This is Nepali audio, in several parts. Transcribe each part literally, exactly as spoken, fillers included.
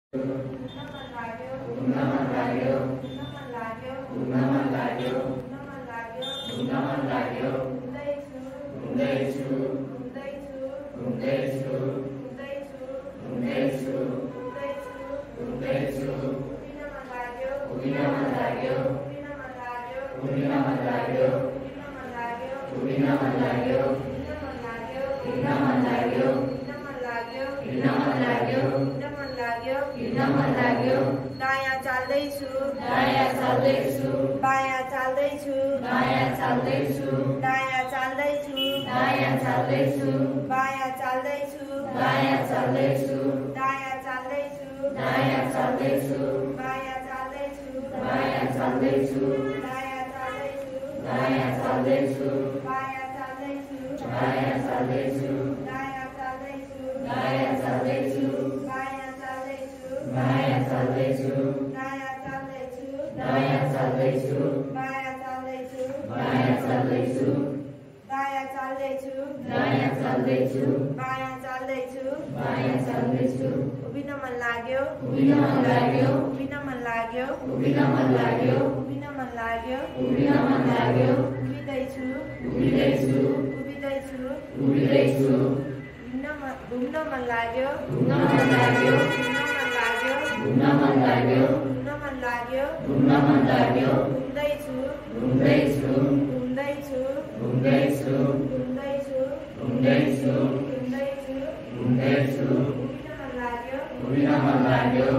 दायाँ चाल्दैछु दायाँ चाल्दैछु बायाँ चाल्दैछु बायाँ चाल्दैछु दायाँ चाल्दैछु दायाँ चाल्दैछु बायाँ चाल्दैछु बायाँ चाल्दैछु दायाँ चाल्दैछु दायाँ चाल्दैछु बायाँ चाल्दैछु बायाँ चाल्दैछु दायाँ चाल्दैछु दायाँ चाल्दैछु बायाँ चाल्दैछु बायाँ चाल्दैछु दायाँ चाल्दैछु दायाँ चाल्दैछु बायाँ चाल्दैछु बायाँ चाल्दैछु दायाँ चाल्दैछु दायाँ चाल्दैछु बायाँ चाल्दैछु बायाँ चाल्दैछु दायाँ चाल्दैछु दायाँ चाल्दैछु बायाँ चाल्दैछु बायाँ चाल्दैछु उभिन मन लाग्यो उभिन मन लाग्यो उभिन मन लाग्यो उभिन मन लाग्यो उभिन मन लाग्यो उभिन मन लाग्यो उभिदैछु उभिदैछु उभिदैछु उभिदैछु घुम्न मन लाग्यो घुम्न मन लाग्यो घुम्न मन लाग्यो घुम्न मन लाग्यो घुम्न मन लाग्यो घुम्दैछु घुम्दैछु घुम्दैछु घुम्दैछु घुम्दैछु घुम्दैछु घुम्दैछु घुम्दैछु उभिन मन लाग्यो उभिन मन लाग्यो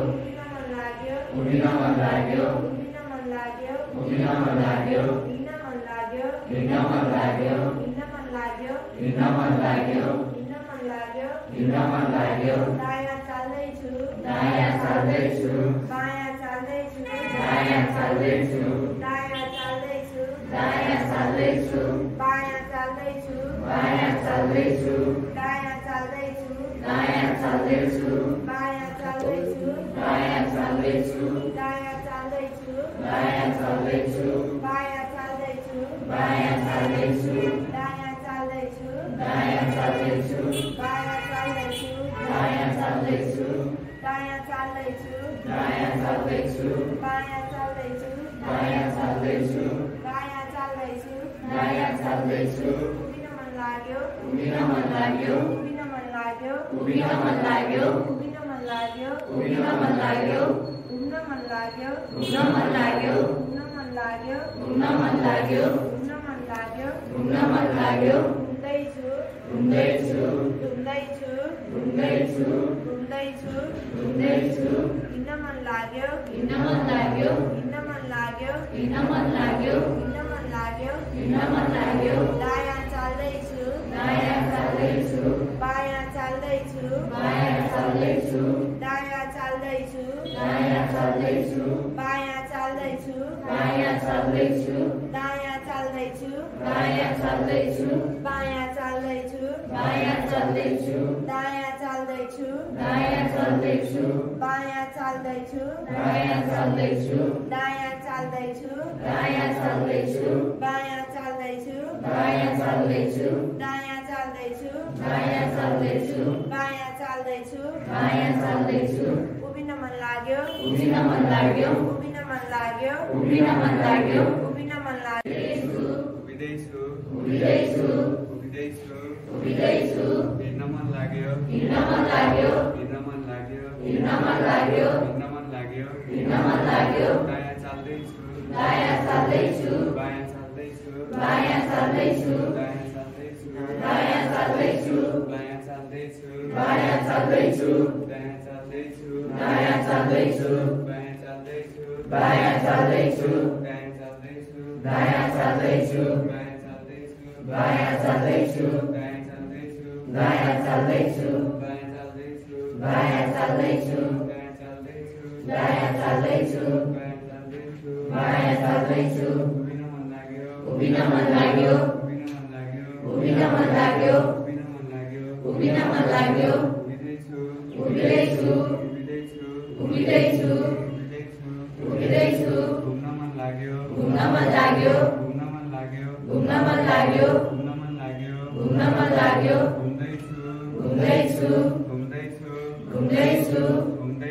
उभिन मन लाग्यो उभिन मन लाग्यो उभिन मन लाग्यो उभिन मन लाग्यो हिँड्न मन लाग्यो हिँड्न मन लाग्यो हिँड्न मन लाग्यो हिँड्न मन लाग्यो हिँड्न मन लाग्यो दायाँ चाल्दैछु दायाँ चाल्दैछु बायाँ चाल्दैछु दायाँ चाल्दैछु दायाँ चाल्दैछु दायाँ चाल्दैछु बायाँ चाल्दैछु बायाँ चाल्दैछु दायाँ चाल्दैछु दायाँ चाल्दैछु बायाँ चाल्दैछु दायाँ चाल्दैछु दायाँ चाल्दैछु दायाँ चाल्दैछु बायाँ चाल्दैछु बायाँ चाल्दैछु दायाँ चाल्दैछु दायाँ चाल्दैछु बायाँ चाल्दैछु दायाँ चाल्दैछु दायाँ चाल्दैछु दायाँ चाल्दैछु बायाँ चाल्दैछु दायाँ चाल्दैछु दायाँ चाल्दैछु दायाँ चाल्दैछु उभिन मन लाग्यो उभिन मन लाग्यो उभिन मन लाग्यो उभिन मन लाग्यो उभिन मन लाग्यो उभिन मन लाग्यो घुम्न मन लाग्यो घुम्न मन लाग्यो घुम्न मन लाग्यो घुम्न मन लाग्यो घुम्न मन लाग्यो घुम्न मन लाग्यो घुम्दैछु घुम्दैछु घुम्दैछु घुम्दैछु घुम्दैछु घुम्दैछु हिँड्न मन लाग्यो हिँड्न मन लाग्यो हिँड्न मन लाग्यो हिँड्न मन लाग्यो हिँड्न मन लाग्यो हिँड्न मन लाग्यो दायाँ चाल्दैछु दायाँ चाल्दैछु बायाँ चाल्दैछु बायाँ चाल्दैछु दायाँ चाल्दैछु दायाँ चाल्दैछु बायाँ चाल्दैछु बायाँ चाल्दैछु दायाँ चाल्दैछु दायाँ चाल्दैछु बायाँ चाल्दैछु बायाँ चाल्दैछु दायाँ चाल्दैछु दायाँ चाल्दैछु बायाँ चाल्दैछु दायाँ चाल्दैछु दायाँ चाल्दैछु दायाँ चाल्दैछु बायाँ चाल्दैछु दायाँ चाल्दैछु दायाँ चाल्दैछु दायाँ चाल्दैछु बायाँ चाल्दैछु बायाँ चाल्दैछु उभिन मन लाग्यो उभिन मन लाग्यो उभिन मन लाग्यो उभिन मन लाग्यो उभिन मन लाग्यो उभिदैछु उभिदैछु उभिदैछु उभिदैछु हिँड्न मन लाग्यो हिँड्न मन लाग्यो हिँड्न मन लाग्यो हिँड्न मन लाग्यो हिँड्न मन लाग्यो हिँड्न मन लाग्यो दायाँ चाल्दैछु दायाँ चाल्दैछु बायाँ चाल्दैछु बायाँ चाल्दैछु दायाँ चाल्दैछु दायाँ चाल्दैछु बायाँ चाल्दैछु बायाँ चाल्दैछु दायाँ चाल्दैछु दायाँ चाल्दैछु बायाँ चाल्दैछु बायाँ चाल्दैछु दायाँ चाल्दैछु दायाँ चाल्दैछु बायाँ चाल्दैछु बायाँ चाल्दैछु दायाँ चाल्दैछु दायाँ चाल्दैछु बायाँ चाल्दैछु बायाँ चाल्दैछु दायाँ चाल्दैछु दायाँ चाल्दैछु बायाँ चाल्दैछु बायाँ चाल्दैछु उभिन मन लाग्यो उभिन मन लाग्यो उभिन मन लाग्यो उभिन मन लाग्यो उभिन मन लाग्यो उभिन मन लाग्यो उभिदैछु उभिदैछु उभिदैछु उभिदैछु उभिदैछु उभिदैछु घुम्न मन लाग्यो घुम्न मन लाग्यो घुम्न मन लाग्यो घुम्न मन लाग्यो घुम्न मन लाग्यो घुम्न मन लाग्यो घुम्दैछु घुम्दैछु घुम्दैछु घुम्दैछु घुम्दैछु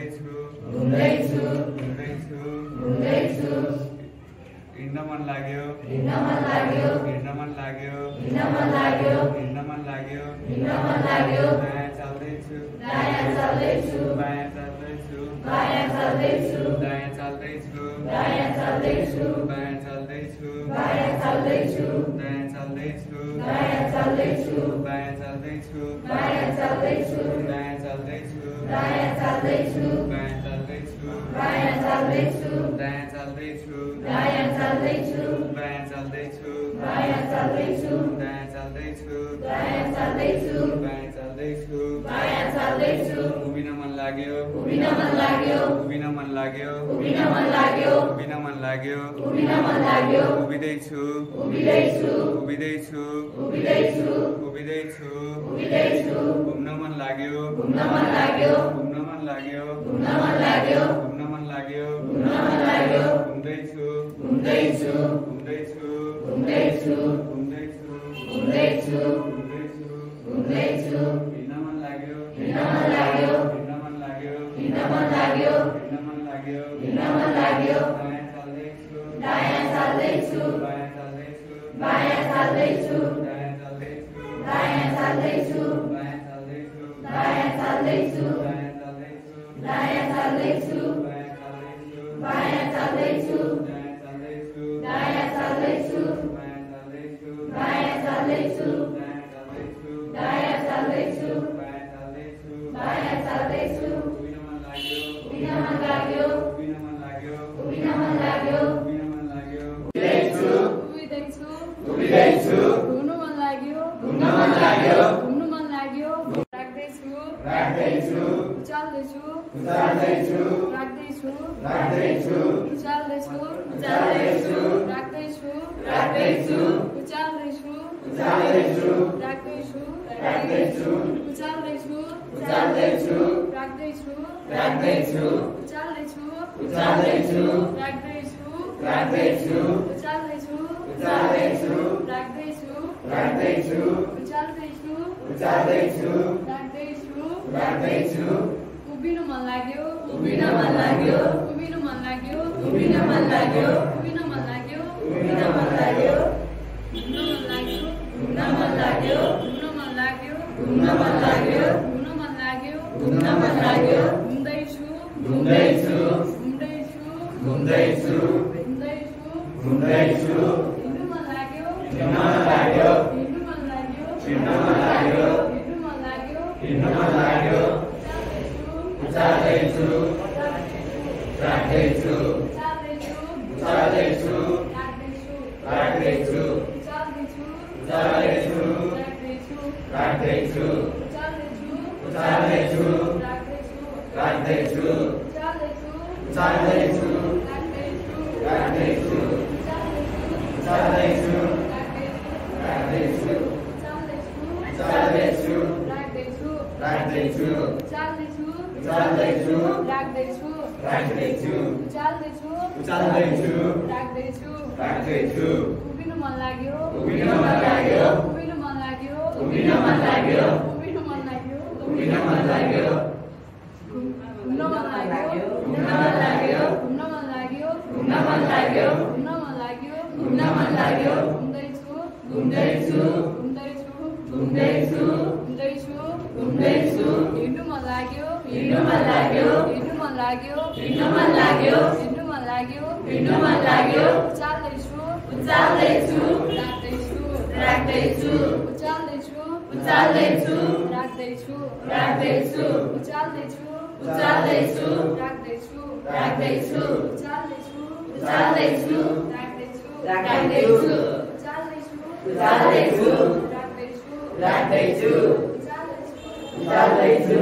घुम्दैछु घुम्दैछु घुम्दैछु हिँड्न मन लाग्यो हिँड्न मन लाग्यो हिँड्न मन लाग्यो हिँड्न मन लाग्यो हिँड्न मन लाग्यो हिँड्न मन लाग्यो दायाँ चाल्दैछु दायाँ चल्दैछु बायाँ चाल्दैछु बायाँ चल्दैछु दायाँ चाल्दैछु दायाँ चल्दैछु बायाँ चाल्दैछु बायाँ चल्दैछु दायाँ चाल्दैछु दायाँ चल्दैछु बायाँ चाल्दैछु बायाँ चल्दैछु दायाँ चाल्दैछु दायाँ चल्दैछु बायाँ चाल्दैछु बायाँ चल्दैछु दायाँ चाल्दैछु दायाँ चल्दैछु बायाँ चाल्दैछु बायाँ चल्दैछु दायाँ चाल्दैछु दायाँ चल्दैछु बायाँ चाल्दैछु बायाँ चल्दैछु उभिन मन लाग्यो उभिन मन लाग्यो उभिन मन लाग्यो उभिन मन लाग्यो उभिन मन लाग्यो उभिन मन लाग्यो उभिँदैछु उभिँदैछु उभिँदैछु उभिँदैछु उभिँदैछु उभिँदैछु घुम्न मन लाग्यो घुम्न मन लाग्यो घुम्न मन लाग्यो घुम्न मन लाग्यो घुम्न मन लाग्यो घुम्न मन लाग्यो घुम्दैछु घुम्दैछु घुम्दैछु घुम्दैछु घुम्दैछु घुम्दैछु घुम्दैछु घुम्दैछु हिँड्न मन लाग्यो हिँड्न मन लाग्यो हिँड्न मन लाग्यो हिँड्न मन लाग्यो हिँड्न मन लाग्यो हिँड्न मन लाग्यो दायाँ चाल्दैछु दायाँ चल्दैछु बायाँ चाल्दैछु बायाँ चल्दैछु दायाँ चाल्दैछु दायाँ चल्दैछु बायाँ चाल्दैछु दायाँ चल्दैछु दायाँ चाल्दैछु दायाँ चल्दैछु बायाँ चाल्दैछु बायाँ चल्दैछु दायाँ चाल्दैछु दायाँ चल्दैछु बायाँ चाल्दैछु बायाँ चल्दैछु दायाँ चाल्दैछु दायाँ चल्दैछु बायाँ चाल्दैछु बायाँ चल्दैछु उभिन मन लाग्यो उभिन मन लाग्यो उभिन मन लाग्यो उभिन मन लाग्यो उभिन मन लाग्यो उभिँदैछु उभिँदैछु उभिँदैछु घुम्नु मन लाग्यो घुम्न मन लाग्यो घुम्नु मन लाग्यो राख्दैछु राख्दैछु उचाल्दैछु उचाल्दैछु राख्दैछु राख्दैछु उचाल्दैछु उचाल्दैछु राख्दैछु राख्दैछु उचाल्दैछु उचाल्दैछु राख्दैछु राख्दैछु उचाल्दैछु उचाल्दैछु राख्दैछु राख्दैछु उचाल्दैछु उचाल्दैछु राख्दैछु राख्दैछु उचाल्दैछु उचाल्दैछु राख्दैछु राख्दैछु उचाल्दैछु उचाल्दैछु राख्दैछु राख्दैछु उभिनु मन लाग्यो उभिन मन लाग्यो उभिनु मन लाग्यो उभिन मन लाग्यो उभिनु मन लाग्यो उभिन मन लाग्यो घुम्नु मन लाग्यो घुम्न मन लाग्यो घुम्नु मन लाग्यो घुम्न मन लाग्यो घुम्नु मन लाग्यो घुम्न मन लाग्यो घुम्दैछु घुम्दैछु घुम्दैछु घुम्दैछु घुम्दैछु घुम्दैछु हिँड्नु मन लाग्यो हिँड्न मन लाग्यो हिँड्नु मन लाग्यो हिँड्न मन लाग्यो हिँड्नु मन लाग्यो हिँड्न मन लाग्यो उचाल्दैछु उचाल्दैछु राख्दैछु उचाल्दैछु उचाल्दैछु राख्दैछु राख्दैछु उचाल्दैछु उचाल्दैछु राख्दैछु राख्दैछु उचाल्दैछु उचाल्दैछु राख्दैछु राख्दैछु उचाल्दैछु उचाल्दैछु राख्दैछु राख्दैछु उचाल्दैछु उचाल्दैछु राख्दैछु राख्दैछु राख्दैछु उचाल्दैछु उचाल्दैछु राख्दैछु राख्दैछु उचाल्दैछु उचाल्दैछु राख्दैछु राख्दैछु उभिनु मन लाग्यो उभिन मन लाग्यो उभिनु मन लाग्यो उभिन मन लाग्यो उभिनु मन लाग्यो उभिन मन लाग्यो घुम्न मन लाग्यो घुम्न मन लाग्यो घुम्न मन लाग्यो घुम्न मन लाग्यो घुम्न मन लाग्यो घुम्न मन लाग्यो घुम्दैछु घुम्दैछु घुम्दैछु घुम्दैछु घुम्दैछु घुम्दैछु हिँड्नु मन लाग्यो हिँड्नु मन लाग्यो हिँड्नु मन लाग्यो हिँड्नु मन लाग्यो हिँड्नु मन लाग्यो हिँड्नु मन लाग्यो उचाल्दैछु उचाल्दैछु राख्दैछु राख्दैछु उचाल्दैछु उचाल्दैछु राख्दैछु राख्दैछु उचाल्दैछु उचाल्दैछु राख्दैछु राख्दैछु उचाल्दैछु उचाल्दैछु राख्दैछु राख्दैछु उचाल्दैछु उचाल्दैछु राख्दैछु राख्दैछु उचाल्दैछु उचाल्दैछु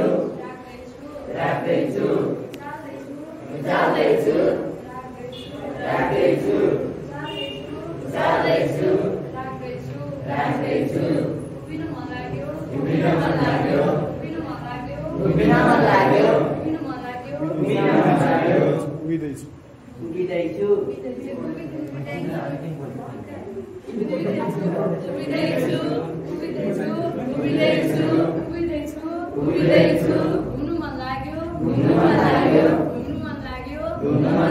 राख्दैछु राख्दैछु उचाल्दैछु उचाल्दैछु राख्दैछु राख्दैछु राख्दैछु राख्दैछु उभिनु मन लाग्यो उभिन मन लाग्यो उभिनु मन लाग्यो उभिन मन लाग्यो उभिनु मन लाग्यो उभिन मन लाग्यो उभिँदैछु उभिँदैछु उभिँदैछु उभिँदैछु उभिँदैछु उभिँदैछु उभिँदैछु घुम्नु मन लाग्यो घुम्नु मन लाग्यो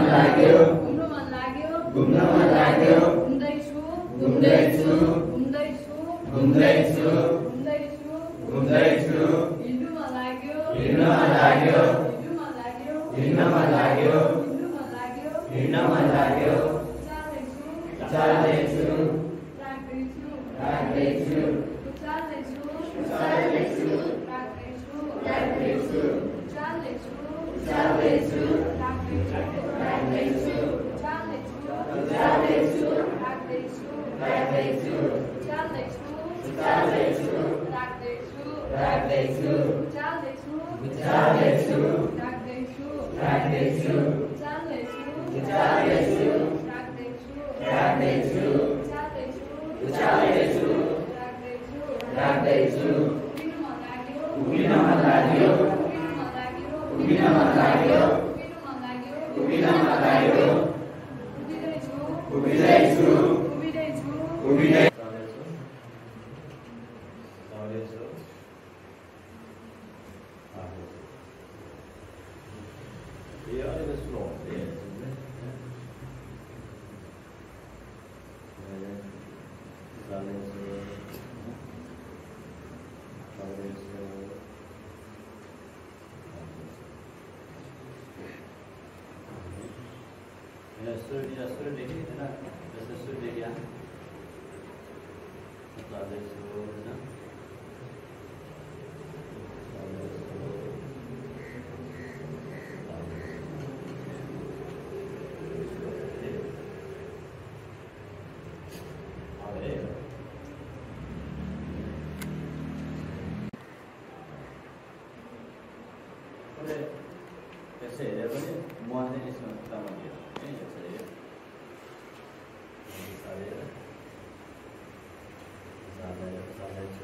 लाग्यो घुम्न मन लाग्यो घुम्न मन लाग्यो घुम्दैछु घुम्दैछु घुम्दैछु घुम्दैछु घुम्दैछु घुम्दैछु हिँड्नु मन लाग्यो हिँड्न मन लाग्यो हिँड्नु मन लाग्यो हिँड्न मन लाग्यो हिँड्नु मन लाग्यो हिँड्न मन लाग्यो चाल्दैछु चाल्दैछु राख्दैछु राख्दैछु चाल्दैछु चाल्दैछु राख्दैछु राख्दैछु चाल्दैछु चाल्दैछु राख्दैछु राख्दैछु चाल्दैछु चाल्दैछु राख्दैछु राख्दैछु चाल्दैछु चाल्दैछु राख्दैछु राख्दैछु चाल्दैछु चाल्दैछु राख्दैछु राख्दैछु चाल्दैछु चाल्दैछु राख्दैछु राख्दैछु चाल्दैछु चाल्दैछु राख्दैछु राख्दैछु उभिन मन लाग्यो उभिन मन लाग्यो उभिन मन लाग्यो उभिन मन लाग्यो उभिन मन लाग्यो उभिन मन लाग्यो उभिँदैछु उभिँदैछु उभिँदैछु उभिँदै यसै हेरेर पनि मन चाहिँ यसमा खुट्टामा दियो है यसरी सारेर सारेर सारेछु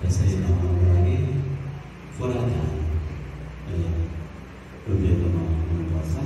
त्यसै नमाउनुको लागि पुराधान उभिएकोमा हुनुपर्छ।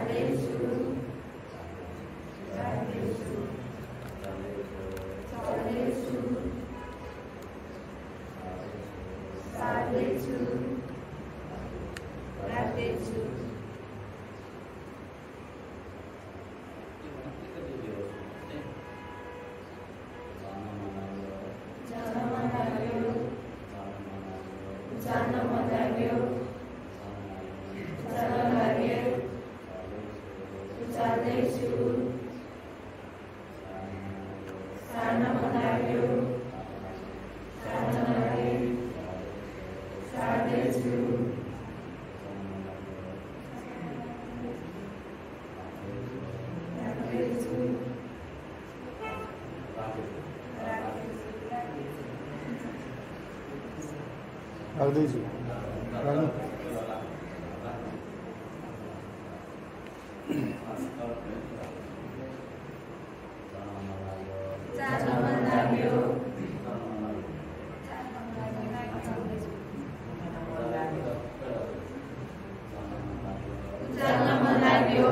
Sadhu, आउँदैछु चाल्न मन लाग्यो चाल्न मन लाग्यो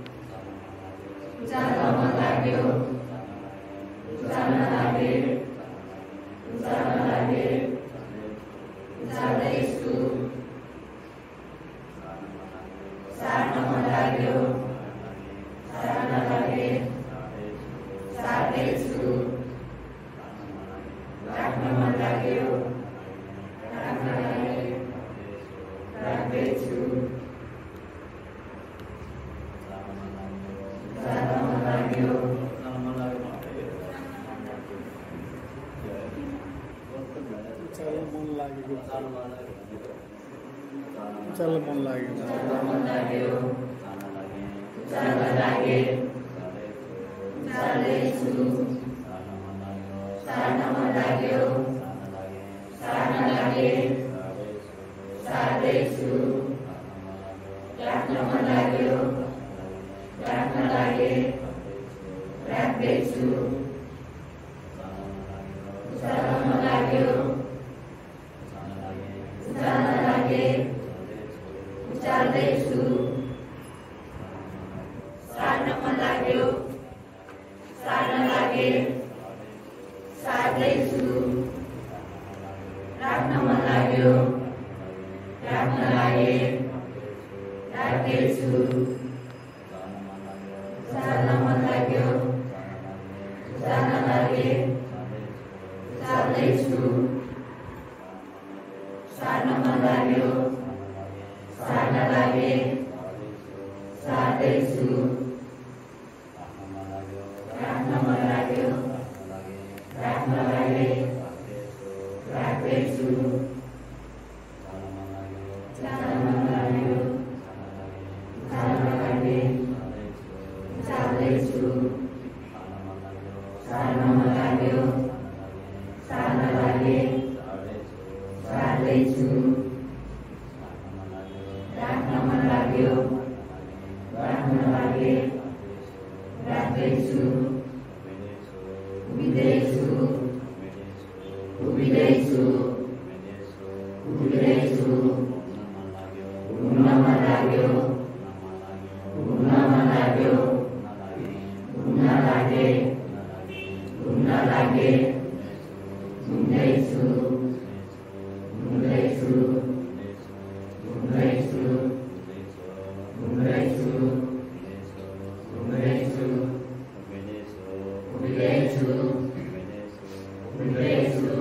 चाल्न मन लाग्यो चाल्न लागे चाल्न लागे चाल्दैछु सार्न मन लाग्यो सार्न लागे सार्दैछु राख्न मन लाग्यो राख्न लागे राख्दैछु जान मन लाग्यो चाल्न मन लागेको चाल्न मन लाग्यो जान मन लाग्यो जान लागे चाल्दैछु सार्न मन लाग्यो सार्न लागे सार्दैछु राख्न मन लाग्यो राख्न लागे राख्दैछु जान मन लाग्यो जान लागे चाल्दैछु सार्न मन लाग्यो सार्न लागे सार्दैछु राख्न मन लाग्यो राख्न लागे राख्दैछु जान मन लाग्यो जान लागे चाल्दैछु सार्न मन लाग्यो सार्न लागे सार्दैछु राख्न मन लाग्यो राख्न लागे राख्दैछु जान मन लाग्यो जान लागे चाल्दैछु सार्न मन लाग्यो सार्न लागे सार्दैछु राख्न मन लाग्यो राख्न लागे राख्दैछु उभिँदैछु उभिँदैछु उभिँदैछु घुम्न मन लाग्यो घुम्न मन लाग्यो घुम्न लागे घुम्न लागे घुम्दैछु घुम्दैछु घुम्दैछु घुम्दैछु घुम्दैछु उभिँदैछु उभिँदैछु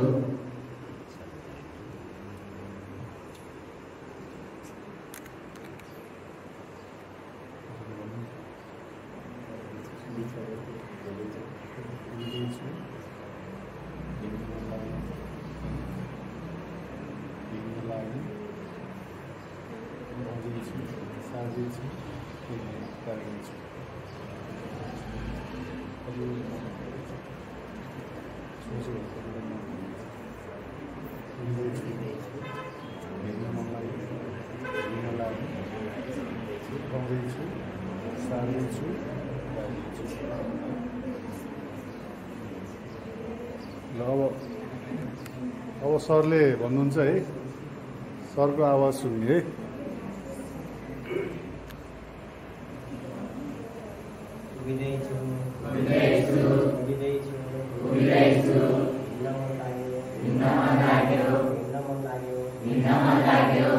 ल अब अब सरले भन्नुहुन्छ है सरको आवाज सुन्ने है उभिँदैछु उभिँदैछु उभिँदैछु उभिँदैछु हिँड्न मन लाग्यो हिँड्न मन लाग्यो हिँड्न मन लाग्यो हिँड्न मन लाग्यो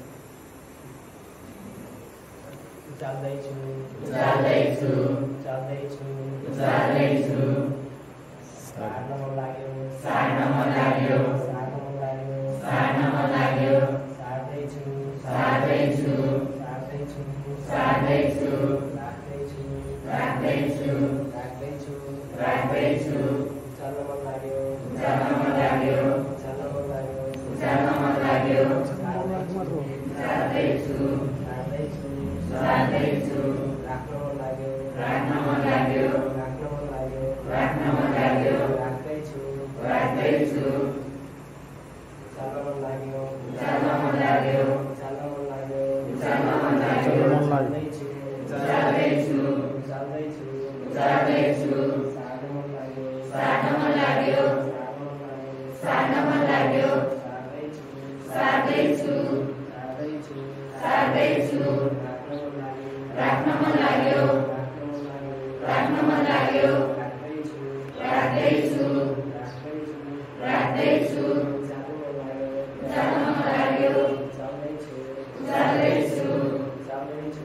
चाल्दैछु चाल्दैछु चाल्दैछु चाल्दैछु सार्न मन लाग्यो सार्न मन लाग्यो सार्न मन लाग्यो सार्न मन लाग्यो सार्दैछु सार्दैछु सार्दैछु सार्दैछु राख्दैछु राख्दैछु राख्दैछु राख्दैछु चाल्न मन लाग्यो जान मन लाग्यो चाल्न मन लाग्यो जान मन लाग्यो सार्दैछु सार्दैछु सार्दैछु सार्दैछु राख्न मन लाग्यो राख्न मन लाग्यो राख्न मन लाग्यो राख्न मन लाग्यो राख्दैछु राख्दैछु लाग्यो राख्दैछु राख्दैछु राख्दैछु राख्दैछु जानु मन लाग्यो जानु मन लाग्यो चल्दैछु चल्दैछु चल्दैछु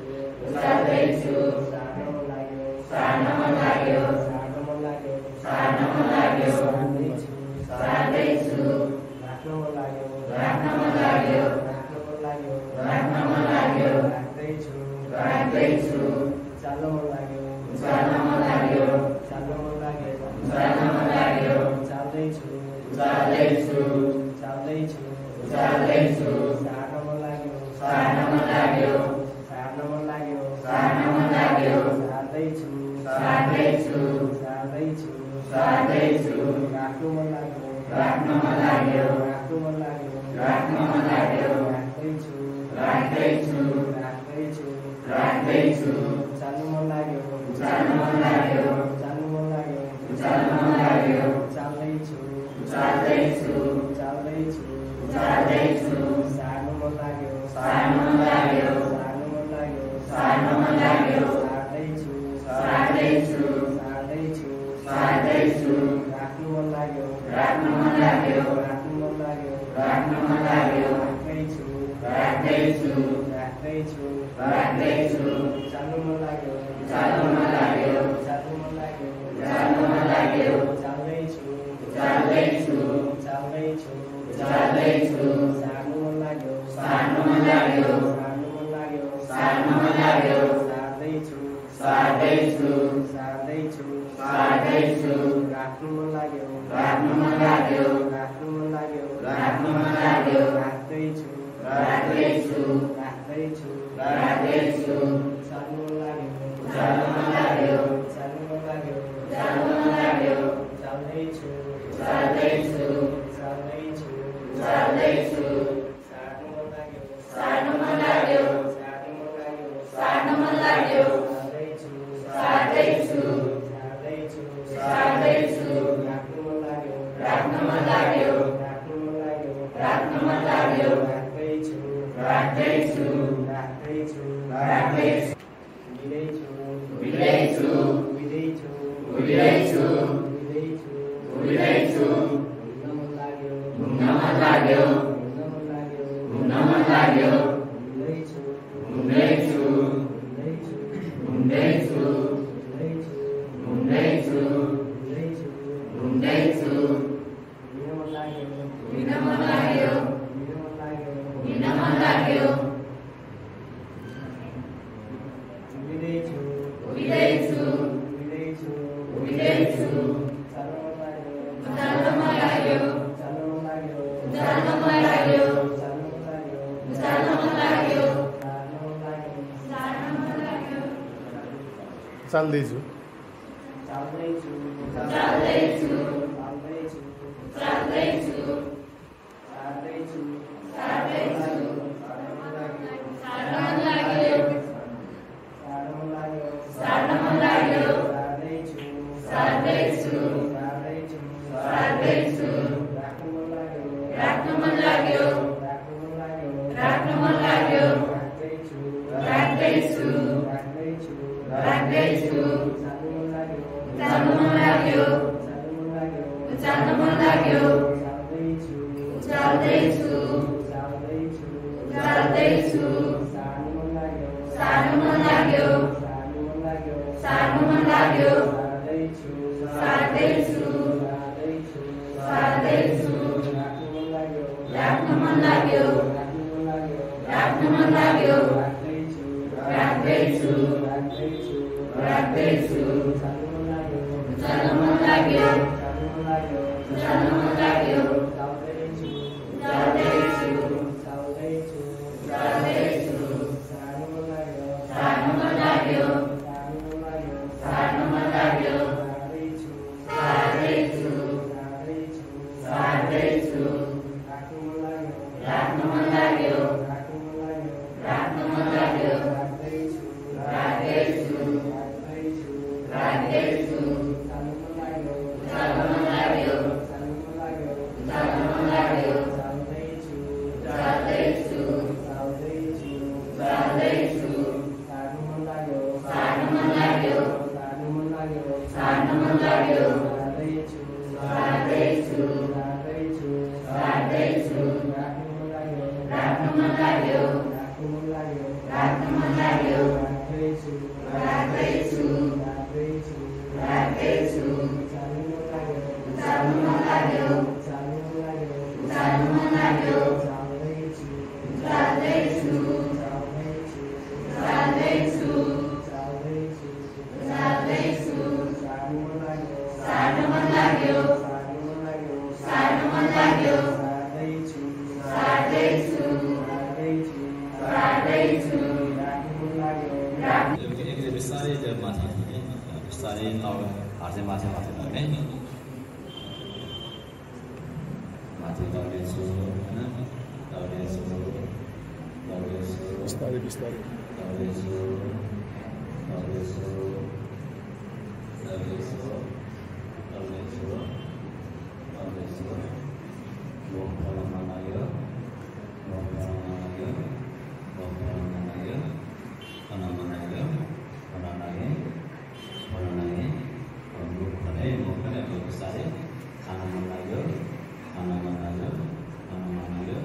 चल्दैछु सार्न मन लाग्यो सार्न मन लाग्यो सार्न मन लाग्यो सार्न मन लाग्यो सार्दैछु सार्दैछु राख्न मन लाग्यो राख्न मन लाग्यो राख्न मन लाग्यो राख्न मन लाग्यो राख्दैछु राख्दैछु चाल्न मन लाग्यो चाल्न मन लाग्यो चाल्न मन लाग्यो चाल्न मन लाग्यो चाल्दैछु चाल्दैछु चाल्दैछु चाल्दैछु सार्न मन लाग्यो सार्न मन लाग्यो सार्न मन लाग्यो सार्न मन लाग्यो सार्दैछु सार्दैछु सार्दैछु सार्दैछु राख्नु मन लाग्यो राख्न मन लाग्यो राख्नु मन लाग्यो राख्न मन लाग्यो राख्दैछु राख्दैछु राख्दैछु राख्दैछु चाल्नु मन लाग्यो चाल्न मन लाग्यो चाल्नु मन लाग्यो चाल्न मन लाग्यो चाल्दैछु चाल्दैछु चाल्दैछु चाल्दैछु सार्नु मन लाग्यो सार्न मन लाग्यो सार्नु मन लाग्यो सार्न मन लाग्यो सार्दैछु सार्दैछु सार्दैछु सार्दैछु राख्नु मन लाग्यो राख्न मन लाग्यो राख्नु मन लाग्यो राख्न मन लाग्यो राख्दैछु राख्दैछु राख्दैछु राख्दैछु चाल्नु मन लाग्यो चाल्न मन लाग्यो चाल्नु मन लाग्यो चाल्न मन लाग्यो चाल्दैछु चाल्दैछु चाल्दैछु चाल्दैछु सार्नु मन लाग्यो सार्न मन लाग्यो सार्नु मन लाग्यो सार्न मन लाग्यो सार्दैछु सार्दैछु सार्दैछु सार्दैछु राख्नु मन लाग्यो राख्न मन लाग्यो राख्नु मन लाग्यो राख्न मन लाग्यो राख्दैछु राख्दैछु राख्दैछु राख्दैछु चाल्नु मन लाग्यो चाल्न मन लाग्यो चाल्नु मन लाग्यो चाल्न मन लाग्यो चाल्दैछु चाल्दैछु चाल्दैछु चाल्दैछु सार्नु मन लाग्यो सार्न मन लाग्यो सार्नु मन लाग्यो सार्न मन लाग्यो चाल्दैछु सार्दैछु सार्दैछु सार्दैछु राख्नु मन लाग्यो राख्न मन लाग्यो राख्नु मन लाग्यो राख्न मन लाग्यो राख्दैछु राख्दैछु राख्दैछु राख्दैछु बिदैछु बिदैछु बिदैछु बिदैछु बिदैछु बिदैछु घुम्न मन लाग्यो घुम्न मन लाग्यो घुम्न मन लाग्यो घुम्न मन लाग्यो घुम्दैछु घुम्दैछु घुम्दैछु घुम्दैछु घुम्दैछु घुम्दैछु घुम्दैछु घुम्दैछु हिँड्न मन लाग्यो हिँड्न मन लाग्यो हिँड्न मन लाग्यो हिँड्न मन लाग्यो बिदैछु बिदैछु बिदैछु बिदैछु चाल्न मन लाग्यो चाल्न मन लाग्यो चाल्न मन लाग्यो चाल्न मन लाग्यो चाल्न मन लाग्यो चाल्न मन लाग्यो सार्न मन लाग्यो सार्न मन लाग्यो चाल्दैछु चाल्दैछु चाल्दैछु चाल्दैछु चाल्दैछु सार्दैछु सार्दैछु सार्न मन लाग्यो सार्न मन लाग्यो सार्न मन लाग्यो सार्न मन लाग्यो सार्दैछु सार्दैछु सार्दैछु सार्दैछु राख्नु मन लाग्यो राख्न मन लाग्यो राख्नु मन लाग्यो राख्न मन लाग्यो राख्दैछु राख्दैछु राख्दैछु राख्दैछु चाल्नु मन लाग्यो चाल्न मन लाग्यो चाल्नु मन लाग्यो चाल्न मन लाग्यो चाल्दैछु चाल्दैछु चाल्दैछु चाल्दैछु सार्नु मन लाग्यो सार्न मन लाग्यो सार्नु मन लाग्यो सार्न मन लाग्यो सार्दैछु सार्दैछु सार्दैछु सार्दैछु राख्नु मन लाग्यो राख्न मन लाग्यो राख्नु मन लाग्यो राख्न मन लाग्यो राख्दैछु राख्दैछु राख्दैछु राख्दैछु चाल्नु मन लाग्यो चाल्न मन लाग्यो चाल्नु मन लाग्यो चाल्न मन लाग्यो चाल्दैछु चाल्दैछु चाल्दैछु चाल्दैछु सार्नु मन लाग्यो सार्न मन लाग्यो सार्नु मन लाग्यो सार्न मन लाग्यो सार्दैछु सार्दैछु सार्दैछु सार्दैछु राख्नु मन लाग्यो राख्न मन लाग्यो राख्नु मन लाग्यो राख्न मन लाग्यो राख्दैछु राख्दैछु राख्दैछु राख्दैछु चाल्नु मन लाग्यो चाल्न मन लाग्यो चाल्नु मन लाग्यो मन लाग्यो राख्नु मन लाग्यो राख्नु मन लाग्यो राख्दैछु राख्दैछु राख्दैछु राख्दैछु चाल्नु मन लाग्यो चाल्नु मन लाग्यो चाल्नु मन लाग्यो चाल्नु मन लाग्यो चाल्दैछु चाल्दैछु चाल्दैछु चाल्दैछु चाल्दैछु चाल्दैछु सार्नु मन लाग्यो सार्नु मन लाग्यो सार्नु मन लाग्यो सार्नु मन लाग्यो सार्दैछु सार्दैछु सार्दैछु सार्दैछु राख्नु मन लाग्यो राख्नु एकले बिस्तारै त्यो माथि बिस्तारै हात चाहिँ माथि माथि लाग्ने माथि दौडेछु होइन दौडेछु दौडेछु बिस्तारै बिस्तारै दौडेछु दौडेछु दौडेछु दौडेछु दौडेछु लोक गर्न मन लाग्यो लोक गर्न मन लाग्यो लोक गर्न मन लाग्यो खान मन लाग्यो खान लागे खान लागे लोक भने लोक पनि अब बिस्तारै खान मन लाग्यो खान मन लाग्यो खान मन लाग्यो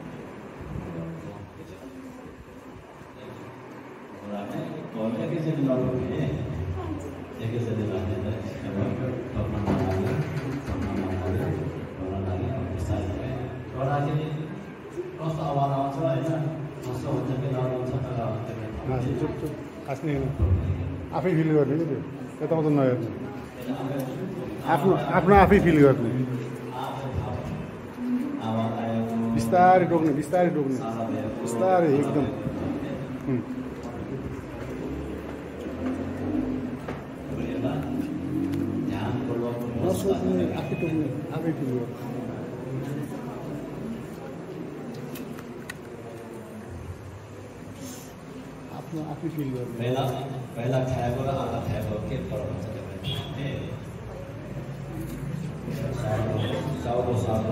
एकैचोटि नरोक्ने एकैचोटि लाग्ने त रोक्न मन लाग्यो रोक्न मन लाग्यो रोक्न लाग्यो बिस्तारै रोक्दाखेरि कस्तो आवाज आउँछ होइन कस्तो हुन्छ कि नराउँछ तर नाच्नु चुप चुप हाँस्ने आफै फिल गर्ने कि त्यो यताउता नहेर्ने आफ्नो आफ्नो आफै फिल गर्ने आवाज आयो बिस्तारै टोक्ने बिस्तारै टोक्ने बिस्तारै एकदम हुँ। नसोच्ने आफै टोक्ने आफै फिल गर्ने आफ्नो आफै फिल गर्ने पहिला पहिला खाएको र आधा खाएको के फरक हुन्छ त्यो साउको साउको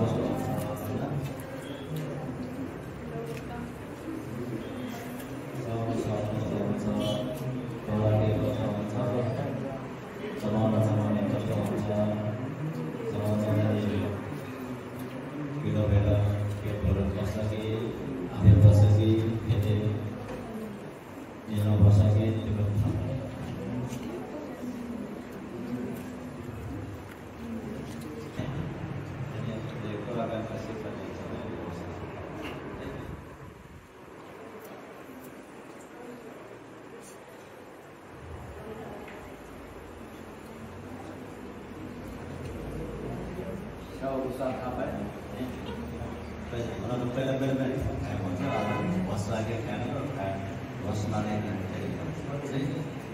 समाउन समाउने कस्तो हुन्छ समाउन किलो भएर पेटहरू बस्छ कि आफै बस्छ कि फेरि यहाँ बस्छ कि त्यो पहिला पहिला पहिला खाएको हुन्छ बस लाग्यो खाएर खायो बस लाग्यो